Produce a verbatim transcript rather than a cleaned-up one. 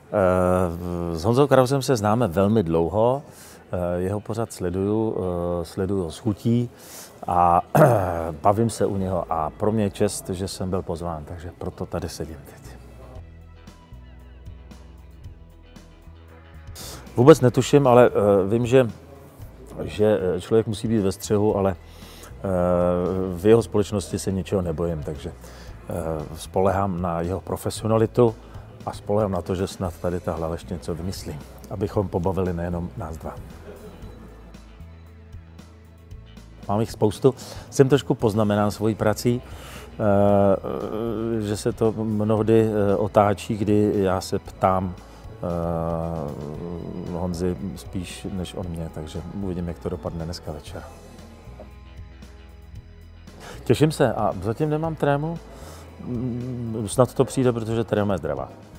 S Honzou Krausem se známe velmi dlouho, jeho pořad sleduju, sleduju ho s chutí a bavím se u něho a pro mě je čest, že jsem byl pozván, takže proto tady sedím teď. Vůbec netuším, ale vím, že, že člověk musí být ve střehu, ale v jeho společnosti se ničeho nebojím, takže spolehám na jeho profesionalitu a spolehám na to, že snad tady ta hlava ještě něco vymyslí, abychom pobavili nejenom nás dva. Mám jich spoustu. Jsem trošku poznamenán svojí prací, že se to mnohdy otáčí, kdy já se ptám Honzy spíš než on mě, takže uvidím, jak to dopadne dneska večer. Těším se a zatím nemám trému. Snad to přijde, protože tréma je zdravá.